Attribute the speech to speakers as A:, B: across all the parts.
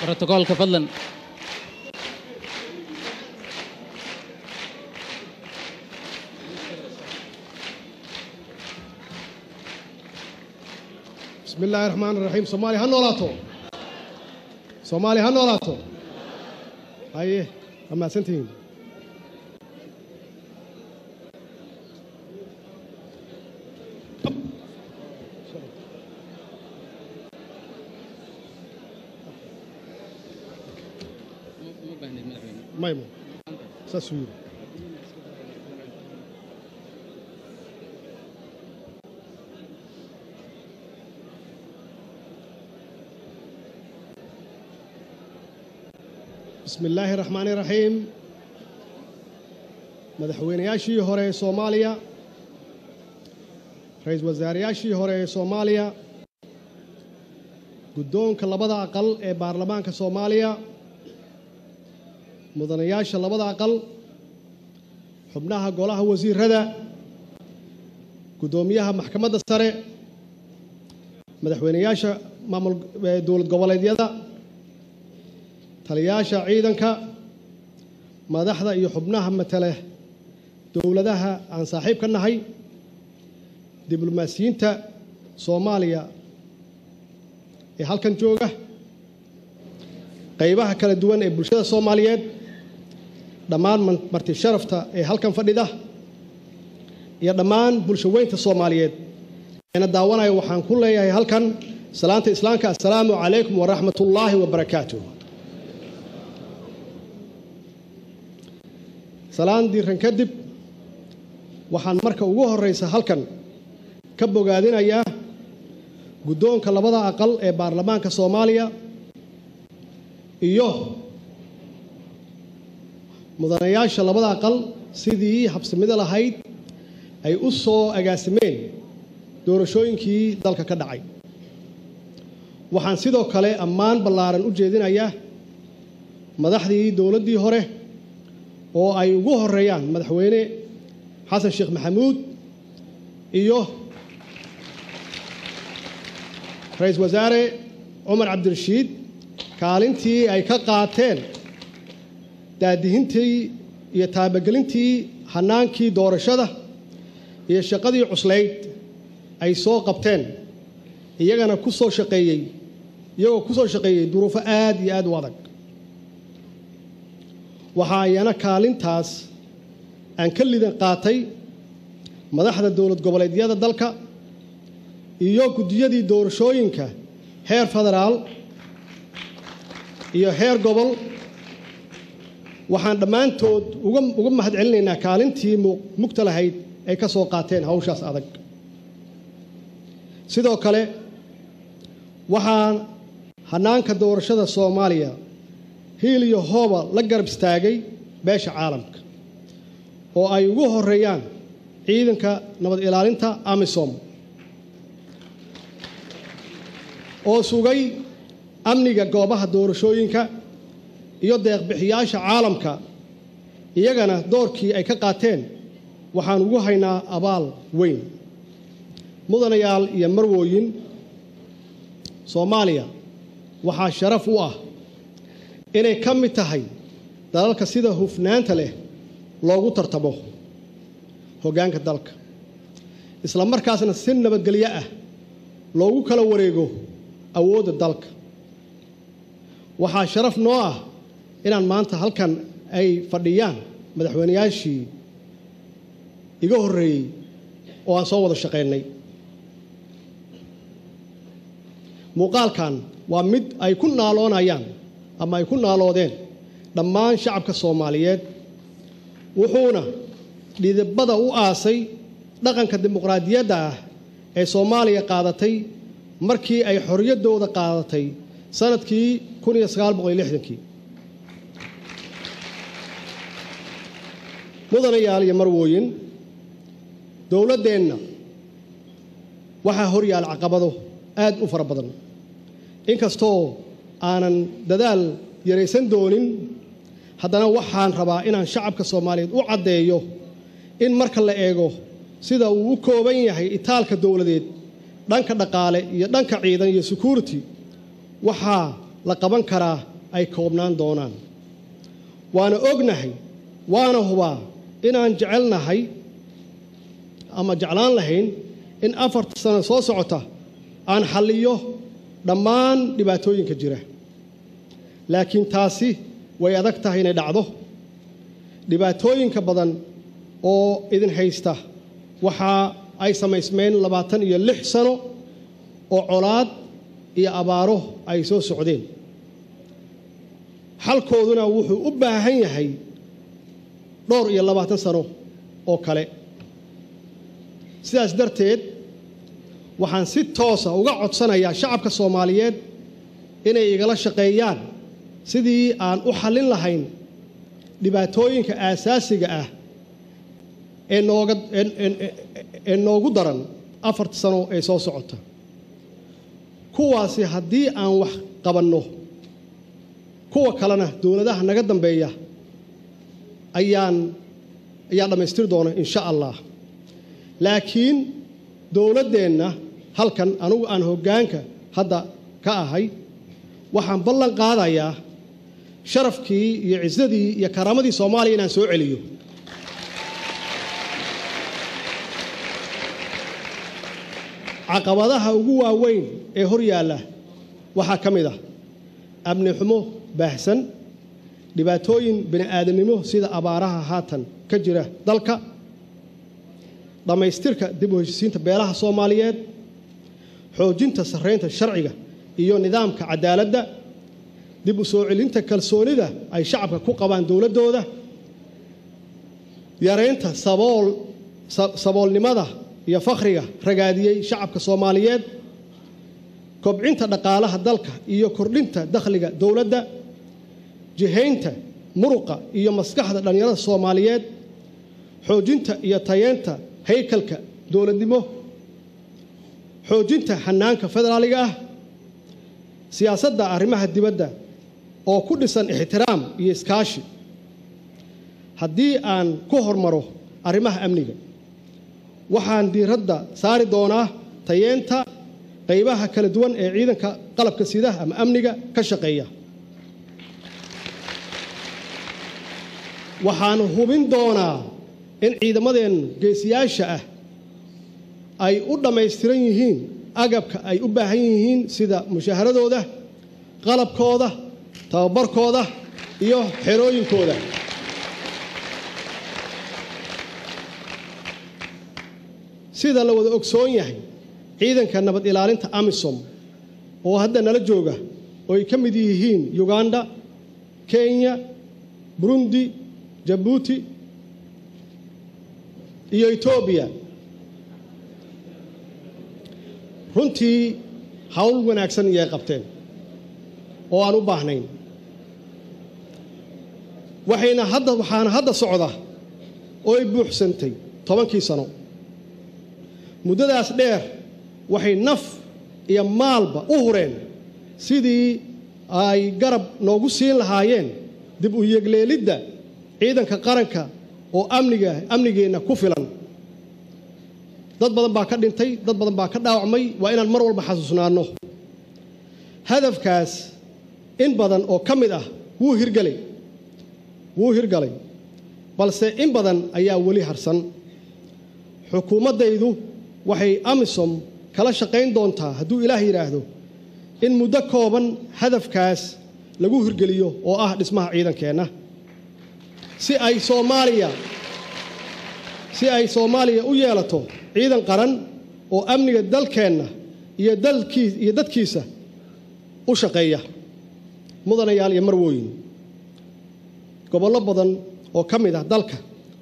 A: بروتوكول فضلا.
B: بسم الله الرحمن الرحيم. صومالي هنولاتو صومالي هنولاتو هاي أما سنتين مايمو ساسوير بسم الله الرحمن الرحيم. مدحوينياشي هوري صوماليا، رئيس وزارياشي هوري صوماليا، قدونك لبدا أقل إيه بارلمانك صوماليا، مدنياشي لبدا أقل، حبناها قولها وزير ردا، قدوميها محكمة السرع، مدحوينياشي مامل دولة قباليدية taliyaasha ciidanka madaxda iyo xubnaha matala dawladaha aan saaxiib ka nahay diblomaasiyiinta Soomaaliya ee halkan jooga qaybaha kala duwan ee bulshada Soomaaliyeed dhammaan marti sharafta ee halkan fadhida iyo dhammaan bulshaweynta Soomaaliyeed ana daawanayo waxaan ku leeyahay halkan salaanta islaamka assalaamu alaykum wa rahmatullahi wa barakatuh. salaan diiran kadib waxaan marka ugu horeysa halkan ka bogaadinayaa guddoonka labada aqal ee baarlamaanka Soomaaliya iyo mudanayaasha labada aqal sidii habsamida lahayd ay u soo agaasimeen doorashooyinkii dalka ka dhacay. waxaan sidoo kale ammaan ballaaran u jeedinayaa madaxdii dawladdii hore oo ay ugu horeeyaan madaxweyne xasan sheekh maxamuud iyo ra'iisul wasaare Umar Cabdirashiid kaalintii ay ka qaateen daadihintii iyo taabagelintii hanaankii doorashada iyo shaqadii cuslayd ay soo qabteen iyagana ku soo shaqeeyay duruufo aad iyo aad u adag. waxaa ayana kaalintaas aan ka lidan qaatay madaxda dowlad goboleedyada dalka iyo gudiyadii doorashooyinka heer federaal iyo heer gobol. waxaan dhammaantood uga mahadcelinaynaa kaalintii mugta lahayd ay ka soo qaateen hawshaas adag. sidoo kale waxaan hanaanka doorashada Soomaaliya hiil iyo hooba la garab istaagay beesha caalamka oo ay ugu horeeyaan ciidanka nabad ilaalinta AMISOM oo sugay amniga goobaha doorashooyinka iyo deeq-bixiyaasha caalamka iyagana doorkii ay ka qaateen waxaan ugu haynaa abaal weyn. mudanayaal iyo marwooyin Soomaaliya waxaa sharaf u ah inay ka mid tahay dalalka sida hufnaanta leh loogu tartamo hoggaanka dalka isla markaasna si nabadgelyo ah loogu kala wareego awoodda dalka. waxaa sharaf noo ah inaan maanta halkan ay fadhiyaan madaxweynayaashii iga horreeyay oo aan soo wada shaqeynay. muuqaalkan waa mid ay ku naaloonayaan ama ay ku naaloodeen dhammaan shacabka Soomaaliyeed wuxuuna dhidibada u aasay dhaqanka dimuqraadiyadda ah ee Soomaaliya qaadatay markii ay xorriyadooda qaadatay sanadkii 1960. mudanayaal iyo marwooyin dawladeenna waxaa horyaal caqabado aad u fara badan inkastoo aanan dadaal yaraysan doonin haddana waxaan rabaa inaan shacabka Soomaaliyeed u caddeeyo in marka la eego sida uu u kooban yahay itaalka dawladeed dhanka dhaqaale iyo dhanka ciidan iyo security waxaa la qaban karaa ay koobnaan doonaan waana ognahay waana hubaa inaan jecelnahay ama jeclaan lahayn in 4 sano soo socota aan xalliyo dhammaan dhibaatooyinka jira laakiin taasi way adag tahay inay dhacdo dhibaatooyinka badan oo idin haysta waxa ay samaysmeen 26 sano oo colaad iyo abaaro ay soo socdeen xalkooduna wuxuu u baahan yahay dhowr iyo 20 sano oo kale sidaas darteed waxaan si toos ah uga codsanayaa shacabka Soomaaliyeed inay igala shaqeeyaan sidii aan u xallin lahayn dhibaatooyinka aasaasiga ah ee noogu daran 4 sano ee soo socota kuwaasi haddii aan wax qabanno kuwa kalena dawladaha naga dambeeya ayaa dhamaystir doona insha Allah laakiin dawladdeena halkan anigu aan hoggaanka hadda ka ahay waxaan ballan qaadayaa sharafkii iyo ciisadii iyo karaamadii Soomaaliya inaan soo celiyo caqabadaha ugu waaweyn ee hor yaalla waxa kamid ah amni xumo baahsan dhibaatooyin bini'aadanimo sida abaaraha haatan ka jira dalka dhamaystirka dib u heshiisiinta beelaha Soomaaliyeed xoojinta sareynta sharciga iyo nidaamka cadaaladda dib u soo celinta kalsoonida ay shacabka ku qabaan dawladooda yareynta saboolnimada iyo faqriga ragaadiyay shacabka Soomaaliyeed kobcinta dhaqaalaha dalka iyo kordhinta dakhliga dawladda jihaynta muruqa iyo maskaxda dhalinyarada Soomaaliyeed xoojinta iyo tayeenta haykalka dawladnimo xoojinta xanaanka federaaliga ah siyaasadda arrimaha dibadda oo ku dhisan ixtiraam iyo iskaashi haddii aan ku hormaro arrimaha amniga waxaan diiradda saari doonaa tayeenta qaybaha kala duwan ee ciidanka qalabka sida ama amniga ka shaqeeya waxaan hubin doonaa in ciidamadeen geesiyaasha ah ay u dhammaystiran yihiin agabka ay u baahan yihiin sida mushaharadooda qalabkooda tababarkooda iyo xerooyinkooda sida la wada ogsoon yahay ciidanka nabad ilaalinta AMISOM oo hadda nala jooga oo ay ka mid yihiin Uganda Kenya Burundi Djibouti iyo Ethiopia runtii hawl wanaagsan ay qabteen oo aan u baahnayn waxaana hadda socda oo ay buuxsantay 10 sano muddadaas dheer waxay naf iyo maalba u hureen sidii ay garab noogu siin lahaayeen dib u yeegleelidda ciidanka qaranka oo amnigeena ku filan dad badan baa ka dhintay dad badan baa ka dhaawacmay waa inaan mar walba xasuusnaano hadafkaas in badan oo kamid ah wuu hirgalay balse in badan ayaa wali harsan xukuumadaydu waxay AMISOM kala shaqayn doontaa hadduu Ilaahay yiraahdo in muddo kooban hadafkaas lagu hirgeliyo oo ah dhismaha ciidankeena si ay Soomaaliya u yeelato ciidan qaran oo amniga dalkeena iyo dadkiisa u shaqeeya mudanayaal iyo marwooyin gobollo badan oo kamid ah dalka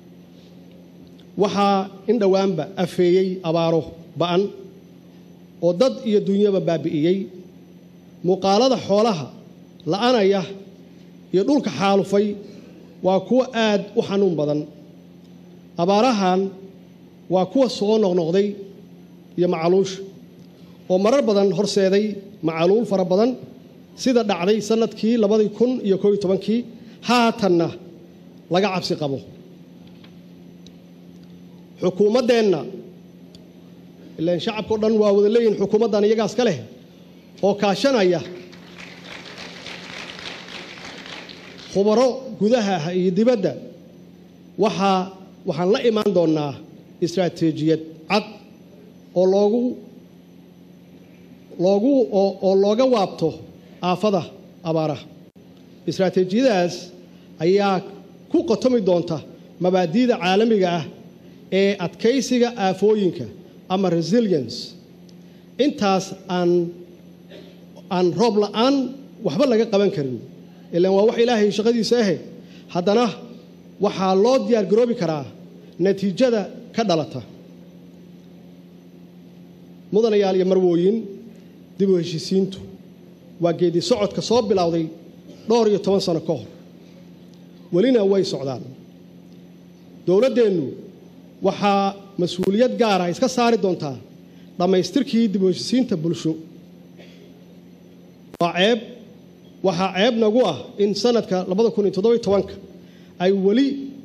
B: waxaa in dhawaanba afeeyay abaaro ba'an oo dad iyo dunyaba baabi'iyay muuqaalada xoolaha la'aanaya iyo dhulka xaalufay waa kuwa aad u xanuun badan abaarahan waa kuwa soo noqnoqday iyo macaluush oo marar badan horseeday macaluul fara badan sida dhacday sanadkii 2011 haatanna laga cabsi qabo xukuumadeenna ilaan shacabka dhan waa wada leeyihiin xukuumaddan iyagaas ka leh oo kaashanaya khubaro gudaha iyo dibadda waxaan la imaan doonaa istiraatiijiyad cad oo looga waabto aafada abaaraha. istiraatiijiyadaas ayaa ku qotomi doonta mabaadi'da caalamiga ah ee adkaysiga aafooyinka ama resilience. intaas aan roob la'aan waxba laga qaban karin, ilaan waa wax ilaahay shaqadiisa ah, haddana waxaa loo diyaar garoobi karaa natiijada ka dhalata. mudanayaal iyo marwooyin, dib u heshiisiintu waa geedi socodka soo bilowday 12 sano ka hor, welina way socdaan. dowladdeennu waxaa mas-uuliyad gaar ah iska saari doontaa dhammaystirkii dib u heshiisiinta bulsho. waxaa ceeb nagu ah in sanadka 2017 ay weli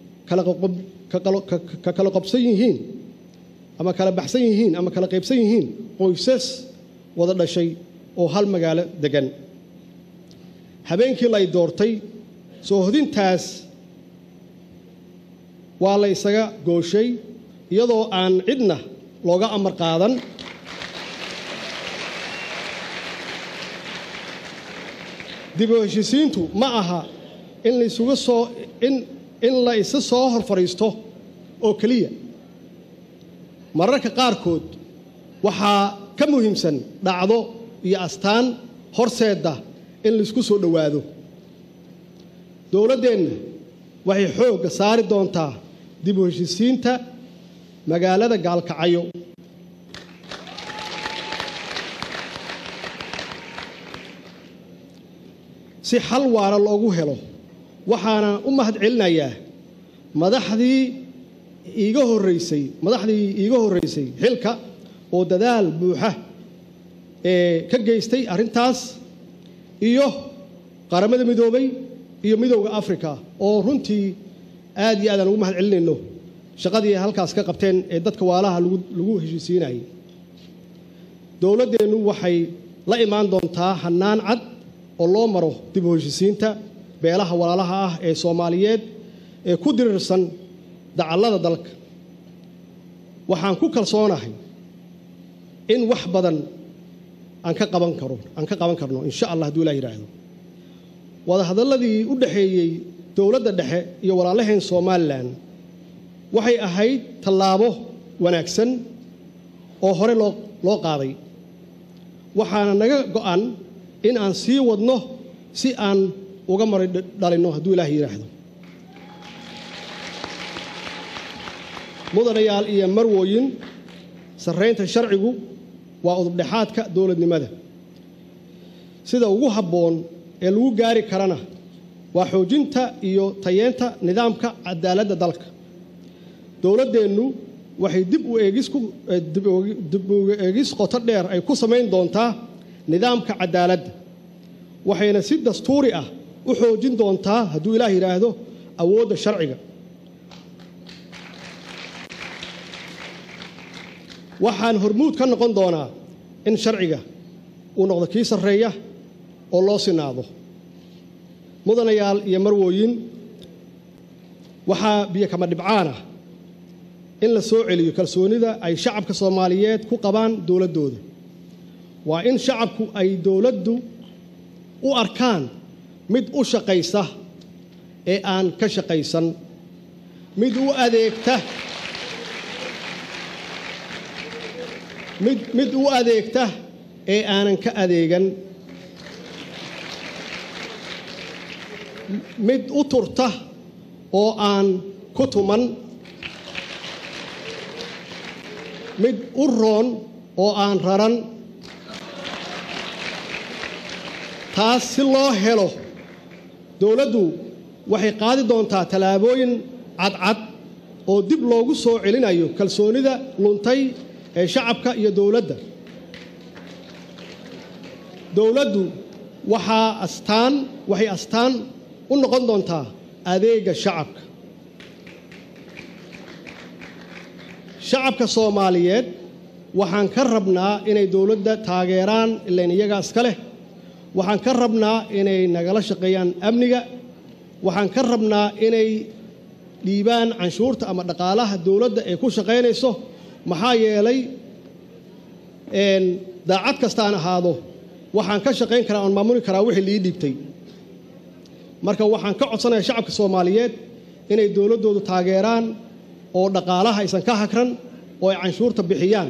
B: kala qabsan yihiin ama kala baxsan yihiin ama kala qaybsan yihiin qoysas wada dhashay oo hal magaalo degan. habeenkii la doortay soo hodintaas waa la isaga gooshay iyadoo aan cidna looga amar qaadan. dib u heshiisiintu ma aha in la isa soo hor fariisto oo keliya. mararka qaarkood waxaa ka muhiimsan dhacdo iyo astaan horseeda in la isku soo dhowaado. dowladdeenna waxay xoogga saari doontaa dib u heshiisiinta magaalada Gaalkacyo si xal waara loogu helo. waxaana u mahadcelinayaa madaxdii iiga horeysay xilka oo dadaal buuxa ka geystay arrintaas, iyo qaramada midoobay iyo midowga Afrika oo runtii aad iyo aad aan ugu mahadcelinayno shaqadii halkaas ka qabteen ee dadka waalaha lagu heshiisiinayay. dowladdeennu waxay la imaan doontaa hannaan cad oo loo maro dib u heshiisiinta beelaha walaalaha ah ee Soomaaliyeed ee ku dirirsan dacallada dalka. waxaan ku kalsoonahay in wax badan aan ka qaban karno insha Allah hadduu Ilaahay yiraahdo. wada hadalladii u dhaxeeyay dowladda dhexe iyo walaalaheen Soomaaliland waxay ahayd tallaabo wanaagsan oo hore loo qaaday. waxaana naga go'an in aan sii wadno si aan uga maray dhalino hadduu Ilaahay yiraahdo. mudanayaal iyo marwooyin, sarreynta sharcigu waa udub dhexaadka dowladnimada. sida ugu habboon ee lagu gaari karana waa xoojinta iyo tayeenta nidaamka cadaaladda dalka. dowladdeennu waxay dib u eegis qoto dheer ay ku samayn doontaa nidaamka cadaaladda, waxayna si dastuuri ah u xoojin doontaa hadduu Ilaahay yiraahdo awoodda sharciga. waxaan hormuud ka noqon doonaa in sharciga uu noqdo kii sarreeya oo loo sinaado. mudanayaal iyo marwooyin, waxaa biyo kama dhibcaan ah in la soo celiyo kalsoonida ay shacabka Soomaaliyeed ku qabaan dowladdooda. waa in shacabku ay dowladdu u arkaan mid u shaqaysa ee aan ka shaqaysan, mid u adeegta ee aanan ka adeegan, mid u turta oo aan ku tuman, mid u roon oo aan raran. taas si loo helo, dowladdu waxay qaadi doontaa tallaabooyin cadcad oo dib loogu soo celinayo kalsoonida luntay ee shacabka iyo dowladda. dowladdu waxay astaan u noqon doontaa adeega shacabka. shacabka Soomaaliyeed waxaan ka rabnaa inay dowladda taageeraan ilaan iyaga iska leh. waxaan ka rabnaa inay nagala shaqeeyaan amniga, waxaan ka rabnaa inay dhiibaan canshuurta ama dhaqaalaha dawladda ee ku shaqaynayso maxaa yeelay daacad kastaan ahaado waxaan ka shaqayn karaa oon maamuli karaa wixii lii dhiibtay marka waxaan ka codsanayaa shacabka Soomaaliyeed inay dawladoodu taageeraan oo dhaqaalaha aysan ka hakran oo ay canshuurta bixiyaan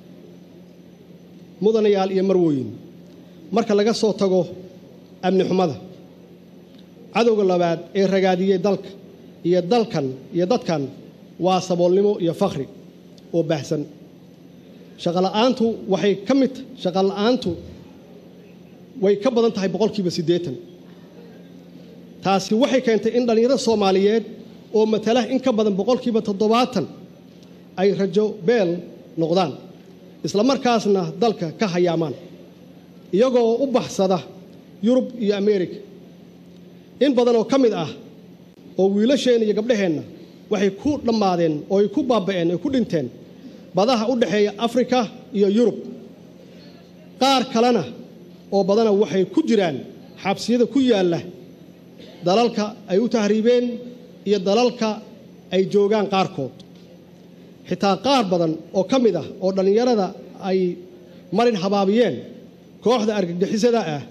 B: mudanayaal iyo marwooyin marka laga soo tago amni xumada cadowga labaad ee ragaadiyay dalka iyo dalkan iyo dadkan waa saboolnimo iyo faqri oo baahsan shaqo la'aantu waxay ka mid shaqo la'aantu way ka badan tahay 80% taasi waxay keentay in dhalinyarada Soomaaliyeed oo matala in ka badan 70% ay rajo beel noqdaan isla markaasna dalka ka hayaamaan iyagoo u baxsada Yurub iyo Ameerika in badan oo kamid ah oo wiilasheen iyo gabdhaheenna waxay ku dhamaadeen oo ay ku baaba'een oo ku dhinteen badaha u dhaxeeya Afrika iyo Yurub qaar kalena oo badana waxay ku jiraan xabsiyada ku yaala dalalka ay u tahriibeen iyo dalalka ay joogaan qaarkood xitaa qaar badan oo kamid ah oo dhalinyarada ay marin habaabiyeen kooxda argagixisada ah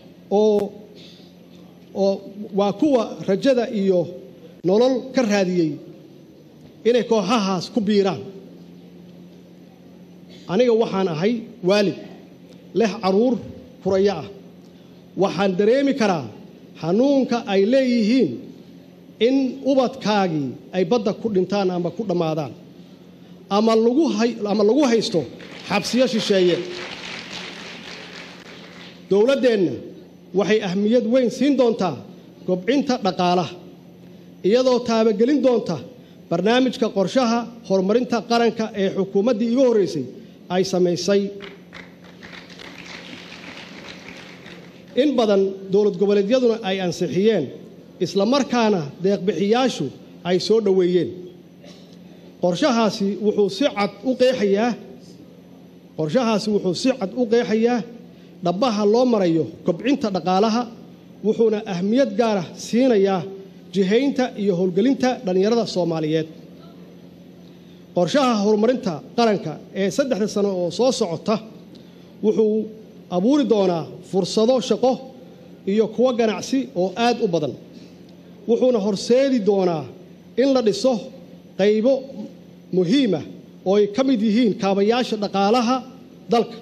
B: oo waa kuwa rajada iyo nolol ka raadiyay inay kooxahaas ku biiraan aniga waxaan ahay waalid leh caruur furaya ah waxaan dareemi karaa xanuunka ay leeyihiin in ubadkaagii ay badda ku dhintaan ama ku dhamaadaan ama lagu haysto xabsiyo shisheeye dawladdeena waxay ahmiyad weyn siin doontaa kobcinta dhaqaalaha iyadoo taabagelin doonta barnaamijka qorshaha horumarinta qaranka ee xukuumaddii iga horeysay ay samaysay in badan dawlad goboleedyaduna ay ansixiyeen isla markaana deeq-bixiyaashu ay soo dhaweeyeen qorshahaasi wuxuu si cad u qeexayaa dhabaha loo marayo kobcinta dhaqaalaha wuxuuna ahmiyad gaar ah siinayaa jihaynta iyo howlgelinta dhalinyarada Soomaaliyeed qorshaha horumarinta qaranka ee 3 sano oo soo socota wuxuu abuuri doonaa fursado shaqo iyo kuwa ganacsi oo aad u badan wuxuuna horseedi doonaa in la dhiso qaybo muhiim ah oo ay ka mid yihiin kaabayaasha dhaqaalaha dalka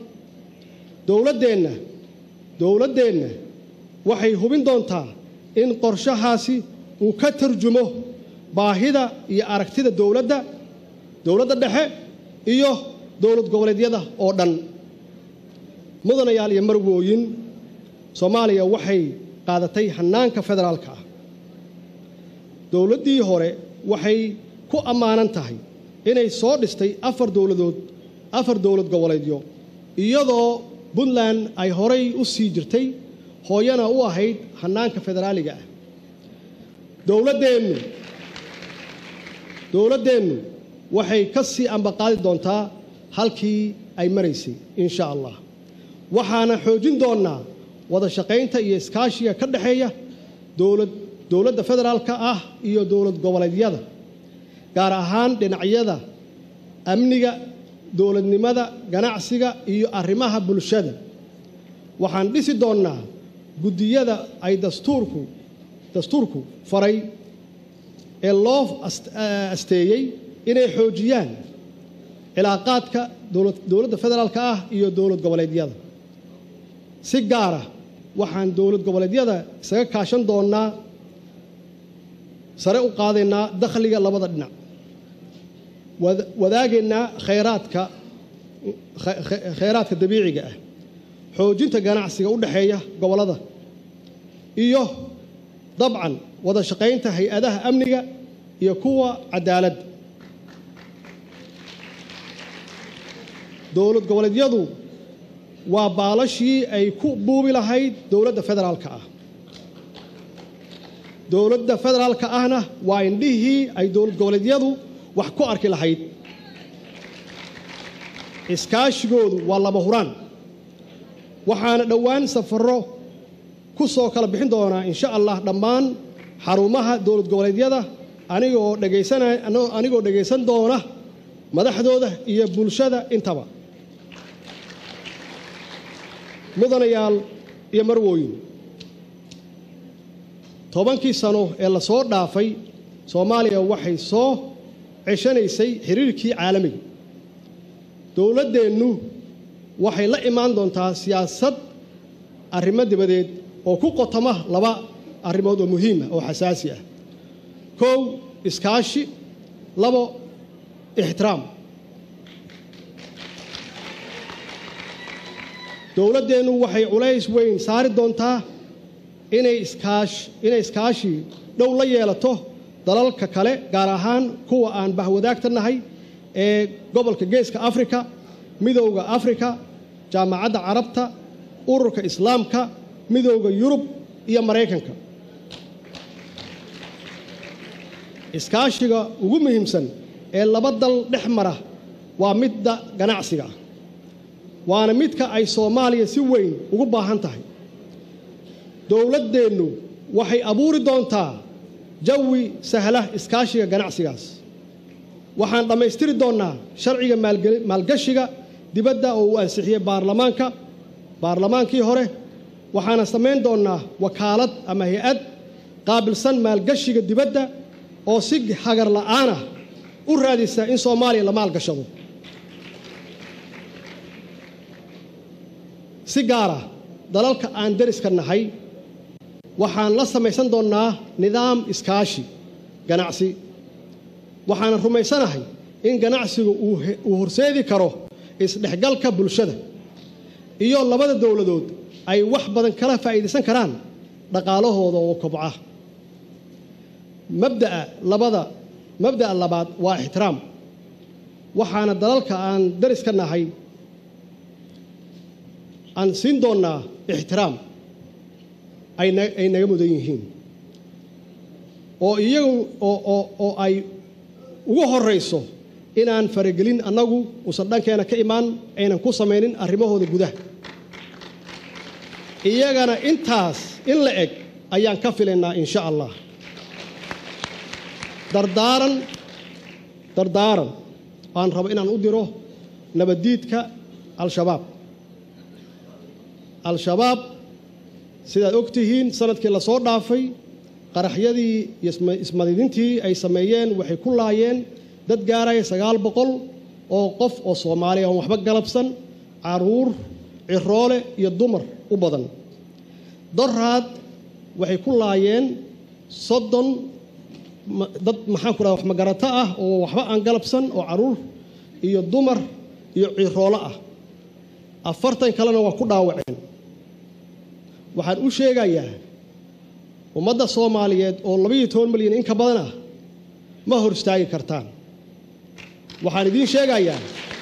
B: dawladdeena waxay hubin doontaa in qorshahaasi uu ka tarjumo baahida iyo aragtida dawladda dhexe iyo dawlad goboleedyada oo dhan mudanayaal iyo marwooyin Soomaaliya waxay qaadatay hanaanka federaalka ah dawladdii hore waxay ku amaanan tahay inay soo dhistay 4 dawlad goboleedyo iyadoo Puntland ay horay u sii jirtay hooyana u ahayd hanaanka federaaliga ah dawladdeenu waxay ka sii ambaqaadi doontaa halkii ay maraysay insha Allah waxaana xoojin doonaa wada shaqaynta iyo iskaashiga ka dhaxeeya dawladda federaalka ah iyo dawlad goboleedyada gaar ahaan dhinacyada amniga dawladnimada ganacsiga iyo arrimaha bulshada waxaan dhisi doonaa gudiyada ay dastuurku faray ee loo asteeyay inay xoojiyaan cilaaqaadka dawladda federaalka ah iyo dawlad goboleedyada si gaar ah waxaan dawlad goboleedyada isaga kaashan doonaa sare u qaadaynaa dakhliga labada dhinac wadaageenna khayraadka dabiiciga ah xoojinta ganacsiga u dhaxeeya gobolada iyo dabcan wada shaqaynta hay'adaha amniga iyo kuwa cadaaladda dawlad goboleedyadu waa baalashii ay ku buubi lahayd dawladda federaalka ah dawladda federaalka ahna waa indhihii ay dawlad goboleedyadu wax ku arki lahayd iskaashigoodu waa laba huraan waxaana dhowaan safarro ku soo kala bixin doonaa insha Allah dhammaan xarumaha dowlad goboleedyada anigoo dhagaysan doona madaxdooda iyo bulshada intaba mudanayaal iyo marwooyin 10 sano ee la soo dhaafay Soomaaliya waxay soo ceshanaysay xiriirkii caalamiga dowladdeenu waxay la imaan doontaa siyaasad arrimo dibadeed oo ku qotoma laba arrimood oo muhiim ah oo xasaasi ah kow iskaashi labo ixtiraam dowladdeenu waxay culays weyn saari doontaa inay iskaashi dhow la yeelato dalalka kale gaar ahaan kuwa aan bahwadaagtanahay ee gobolka Geeska Afrika midowga Afrika jaamacadda Carabta ururka Islaamka midowga Yurub iyo Mareykanka iskaashiga ugu muhiimsan ee laba dal dhexmara waa midda ganacsiga waana midka ay Soomaaliya si weyn ugu baahan tahay dowladdeenu waxay abuuri doontaa jawi sahla iskaashiga ganacsigaas waxaan dhamaystiri doonaa sharciga maalgashiga dibadda oo uu ansixiyay baarlamaankii hore waxaana sameyn doonaa wakaalad ama hay'ad qaabilsan maalgashiga dibadda oo si hagar la'aan ah u raadisa in Soomaaliya la maalgashado si gaar ah dalalka aan dariska nahay waxaan la samaysan doonaa nidaam iskaashi ganacsi waxaan rumaysanahay in ganacsigu uu horseedi karo isdhexgalka bulshada iyo labada dawladood ay wax badan kala faa'iideysan karaan dhaqaalahooda oo kobca mabda'a labaad waa ixtiraam waxaana dalalka aan dariska nahay aan siin doonaa ixtiraam ay naga mudan yihiin oo iyagu oo ay ugu horeyso inaan faragelin annagu usan dhankeena ka imaan aynan ku samaynin arrimahooda gudaha iyagana intaas in la eg ayaan ka filaynaa insha Allah dardaaran aan rabo inaan u diro nabadiidka al-shabaab sidaad ogtihiin sanadkii la soo dhaafay qaraxyadii iyo ismadidintii ay sameeyeen waxay ku laayeen dad gaaraya 900 oo qof oo Soomaaliya oo waxba galabsan caruur ciroole iyo dumar u badan daraad waxay ku laayeen 30 dad maxaan ku raad wax magarata ah oo waxba aan galabsan oo caruur iyo dumar iyo ciroole ah 40 kalena waa ku dhaawaceen waxaan u sheegayaa ummadda Soomaaliyeed oo 12 milyan in ka badan ah ma hor istaagi kartaan waxaan idin sheegayaa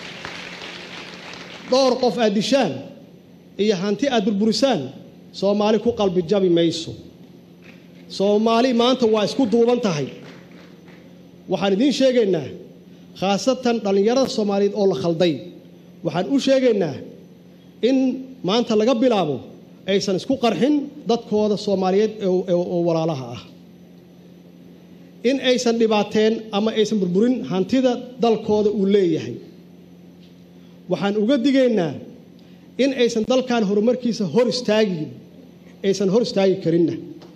B: dhowr qof aad dishaan iyo hanti aad burburisaan Soomaali ku qalbi jabi mayso Soomaali maanta waa isku duuban tahay waxaan idin sheegaynaa khaasatan dhalinyarada Soomaaliyeed oo la khalday waxaan u sheegaynaa in maanta laga bilaabo aysan isku qarxin dadkooda Soomaaliyeed oo walaalaha ah in aysan dhibaateen ama aysan burburin hantida dalkooda uu leeyahay waxaan uga digaynaa in aysan dalkan horumarkiisa hor istaagi karinna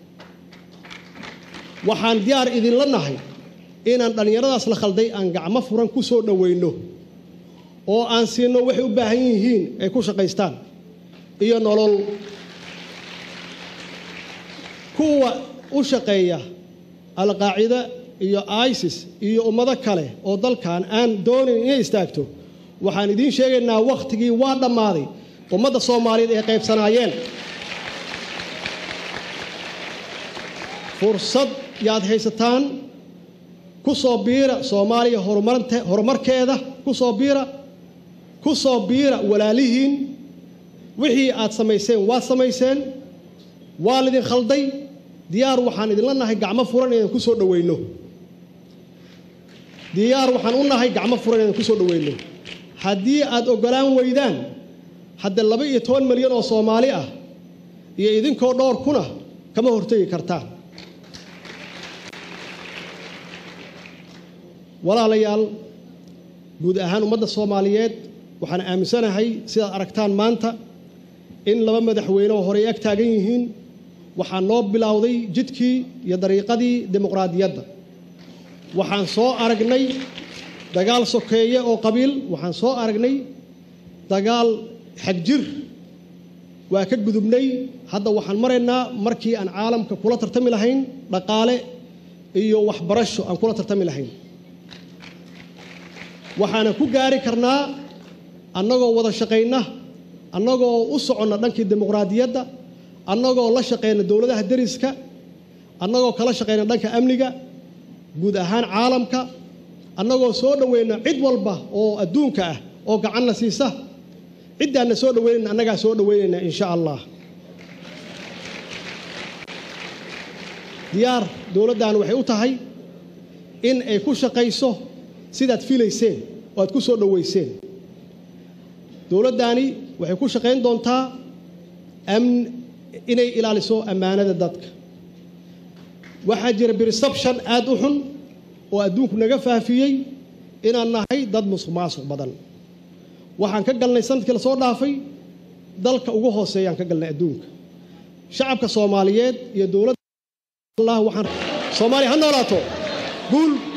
B: waxaan diyaar idin la nahay inaan dhalinyaradaas la khalday aan gacmo furan ku soo dhaweyno oo aan siino waxay u baahan yihiin ay ku shaqaystaan iyo nolol kuwa u shaqeeya al-qaacida iyo ISIS iyo ummado kale oo dalkan aan doonayn inay istaagto waxaan idin sheegaynaa waqtigii waa dhamaaday ummadda Soomaaliyeed ee qaybsanaayeen fursad yaad haysataan ku soo biira Soomaaliya horumarkeeda ku soo biira walaalihiin wixii aad samayseen waa lidin khalday diyaar waxaan idin la nahay gacmo furan inaan ku soo dhaweyno haddii aad ogolaan weydaan hadda 12 milyan oo Soomaali ah iyo idinkoo dhowr kuna kama hortagi kartaan walaalayaal guud ahaan ummadda Soomaaliyeed waxaan aaminsanahay sida aragtaan maanta in laba madaxweyne oo hore ag taagan yihiin waxaan noo bilowday jidkii iyo dariiqadii dimuqraadiyadda waxaan soo aragnay dagaal sokeeye oo qabiil waxaan soo aragnay dagaal xagjir waa ka gudubnay hadda waxaan maraynaa markii aan caalamka kula tartami lahayn dhaqaale iyo waxbarasho aan kula tartami lahayn waxaana ku gaari karnaa annagoo wada shaqayna annagoo u soconna dhankii dimuqraadiyadda annagoo la shaqayna dowladaha deriska annagoo kala shaqayna dhanka amniga guud ahaan caalamka annagoo soo dhaweyna cid walba oo adduunka ah oo gacanna siisa ciddaanna soo dhaweynayna annagaa soo dhaweynayna insha allah diyaar dowladdan waxay u tahay in ay ku shaqayso sidaad filayseen oo aad ku soo dhaweyseen dowladdaani waxay ku shaqayn doontaa inay ilaaliso ammaanada dadka waxaa jira perception aad u xun oo adduunku naga faafiyey inaan nahay dad musuqmaasuq badan waxaan ka galnay sanadkii la soo dhaafay dalka ugu hooseeyaan ka galnay adduunka shacabka Soomaaliyeed iyo dowladda Allah waxaan Soomaaliya ha noolaato guul